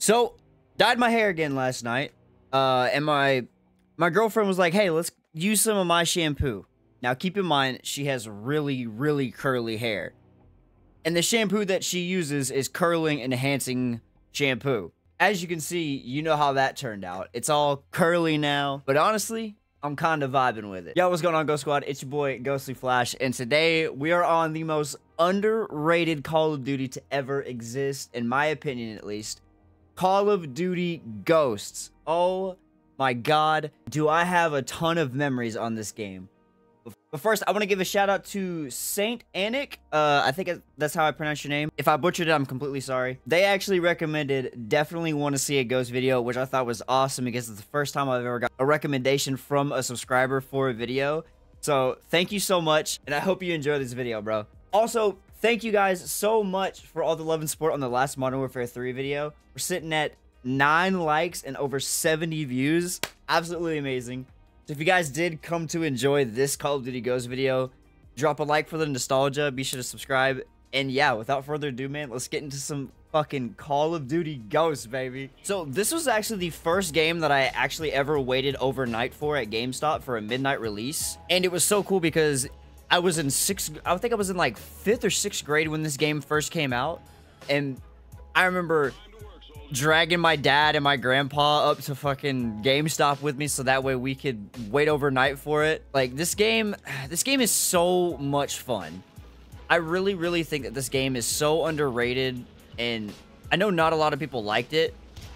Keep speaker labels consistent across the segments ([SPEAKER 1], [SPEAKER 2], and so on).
[SPEAKER 1] So, dyed my hair again last night. And my girlfriend was like, hey, let's use some of my shampoo. Now, keep in mind, she has really, really curly hair. And the shampoo that she uses is curling enhancing shampoo. As you can see, you know how that turned out. It's all curly now. But honestly, I'm kind of vibing with it. Yo, what's going on, Ghost Squad? It's your boy, Ghostly Flash. And today, we are on the most underrated Call of Duty to ever exist, in my opinion at least. Call of Duty Ghosts. Oh my god, do I have a ton of memories on this game. But first, I want to give a shout out to Saint Anik. I think that's how I pronounce your name. If I butchered it, I'm completely sorry. They actually recommended definitely want to see a Ghost video, which I thought was awesome because it's the first time I've ever got a recommendation from a subscriber for a video. So thank you so much, and I hope you enjoy this video, bro. Also, thank you guys so much for all the love and support on the last Modern Warfare 3 video. We're sitting at 9 likes and over 70 views. Absolutely amazing. So if you guys did come to enjoy this Call of Duty Ghosts video, drop a like for the nostalgia. Be sure to subscribe. And yeah, without further ado, man, let's get into some fucking Call of Duty Ghosts, baby. So this was actually the first game that I actually ever waited overnight for at GameStop for a midnight release. And it was so cool because I was in I think I was in like 5th or 6th grade when this game first came out. And I remember dragging my dad and my grandpa up to fucking GameStop with me so that way we could wait overnight for it. Like, this game is so much fun. I really think that this game is so underrated, and I know not a lot of people liked it,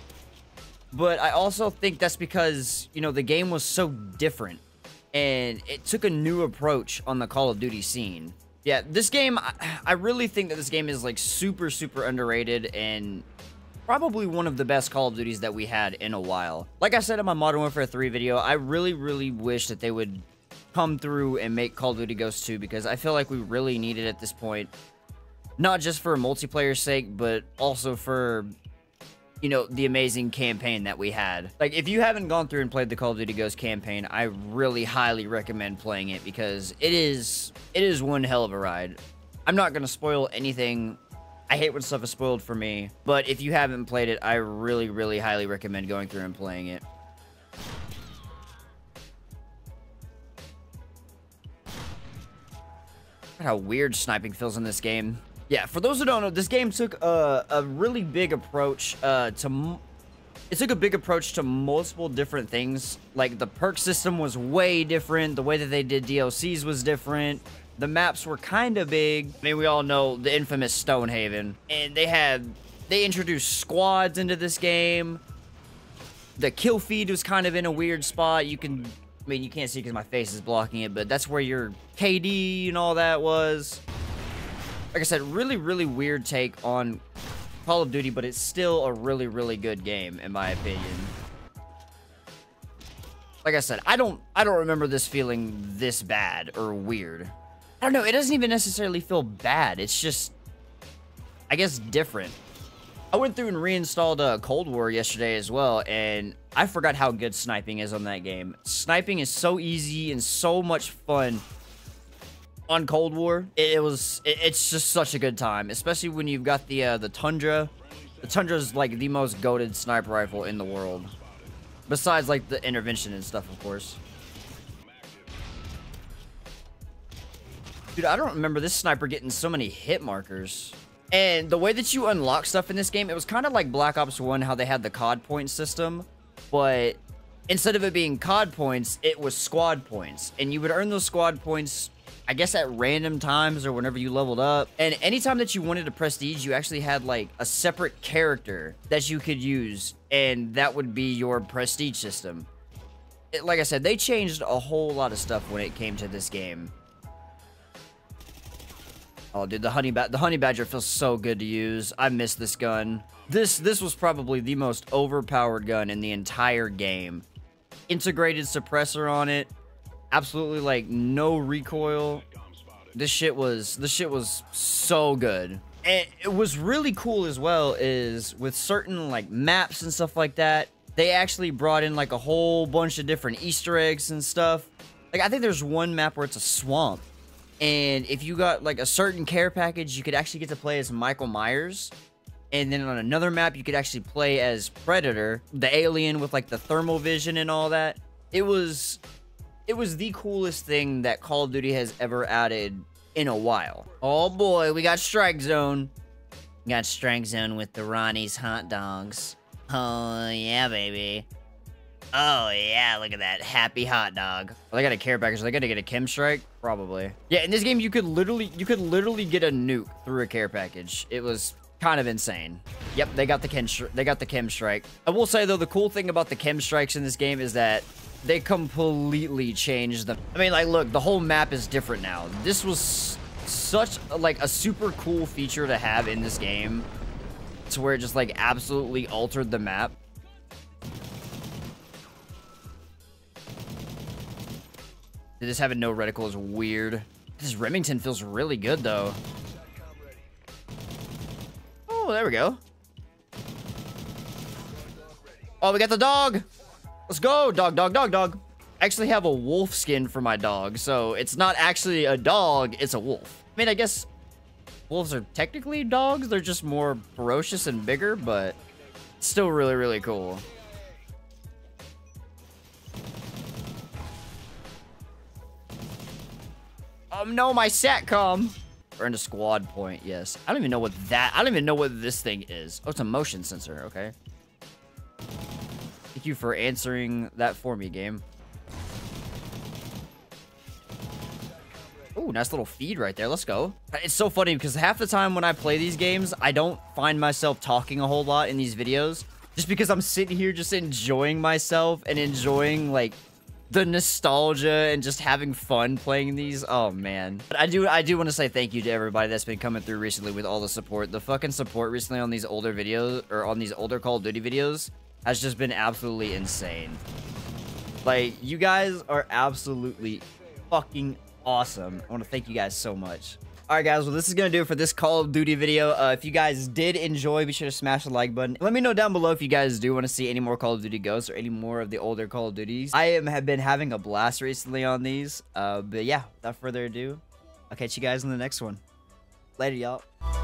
[SPEAKER 1] but I also think that's because, you know, the game was so different and it took a new approach on the Call of Duty scene. Yeah, this game, I really think that this game is like super underrated and probably one of the best Call of Duties that we had in a while. Like I said in my Modern Warfare 3 video, I really wish that they would come through and make Call of Duty Ghosts 2 because I feel like we really need it at this point. Not just for multiplayer's sake, but also for, you know, the amazing campaign that we had. Like, if you haven't gone through and played the Call of Duty Ghosts campaign, I really highly recommend playing it because it is one hell of a ride. I'm not going to spoil anything. I hate when stuff is spoiled for me, but if you haven't played it, I really highly recommend going through and playing it. Look at how weird sniping feels in this game. Yeah, for those who don't know, this game took a really big approach to multiple different things. Like, the perk system was way different. The way that they did DLCs was different. The maps were kind of big. I mean, we all know the infamous Stonehaven. And they introduced squads into this game. The kill feed was kind of in a weird spot. I mean, you can't see because my face is blocking it, but that's where your KD and all that was. Like I said, really weird take on Call of Duty, but it's still a really good game, in my opinion. Like I said, I don't remember this feeling this bad or weird. I don't know, it doesn't even necessarily feel bad. It's just, I guess, different. I went through and reinstalled Cold War yesterday as well, and I forgot how good sniping is on that game. Sniping is so easy and so much fun on Cold War. It's just such a good time, especially when you've got the Tundra. The Tundra is like the most goated sniper rifle in the world. Besides, like, the intervention and stuff, of course. Dude, I don't remember this sniper getting so many hit markers. And the way that you unlock stuff in this game, it was kind of like Black Ops 1, how they had the COD point system. But instead of it being COD points, it was squad points. And you would earn those squad points, I guess, at random times or whenever you leveled up. And anytime that you wanted a prestige, you actually had, like, a separate character that you could use. And that would be your prestige system. Like I said, they changed a whole lot of stuff when it came to this game. Oh, dude, the Honey Badger feels so good to use. I miss this gun. This was probably the most overpowered gun in the entire game. Integrated suppressor on it. Absolutely, like, no recoil. This shit was so good. And it was really cool as well is with certain, like, maps and stuff like that, they actually brought in, like, a whole bunch of different Easter eggs and stuff. Like, I think there's one map where it's a swamp. And if you got, like, a certain care package, you could actually get to play as Michael Myers. And then on another map, you could actually play as Predator, the alien with like the thermal vision and all that. It was the coolest thing that Call of Duty has ever added in a while. Oh boy, we got Strike Zone. We got Strike Zone with the Ronnie's hot dogs. Oh yeah, baby. Oh yeah, look at that happy hot dog. Well, they got a care package. So they got to get a chem strike, probably. Yeah, in this game you could literally get a nuke through a care package. It was kind of insane. Yep, they got the chem strike. I will say though, the cool thing about the chem strikes in this game is that they completely changed them. I mean, like, look, the whole map is different now. This was such like a super cool feature to have in this game, to where it just like absolutely altered the map. This having no reticle is weird. This Remington feels really good though. Oh, there we go. Oh, we got the dog. Let's go. Dog, dog, dog, dog. I actually have a wolf skin for my dog, so it's not actually a dog, it's a wolf. I mean, I guess wolves are technically dogs. They're just more ferocious and bigger, but still really, really cool. No, my SATCOM. Earned a squad point, yes. I don't even know what this thing is. Oh, it's a motion sensor, okay. Thank you for answering that for me, game. Ooh, nice little feed right there. Let's go. It's so funny because half the time when I play these games, I don't find myself talking a whole lot in these videos. Just because I'm sitting here just enjoying myself and enjoying, like, the nostalgia and just having fun playing these. Oh man. But I do want to say thank you to everybody that's been coming through recently with all the support. The fucking support recently on these older videos, or on these older Call of Duty videos, has just been absolutely insane. Like, you guys are absolutely fucking awesome. I want to thank you guys so much. Alright guys, well this is going to do it for this Call of Duty video. If you guys did enjoy, be sure to smash the like button. Let me know down below if you guys do want to see any more Call of Duty Ghosts or any more of the older Call of Duties. I have been having a blast recently on these. But yeah, without further ado, I'll catch you guys in the next one. Later, y'all.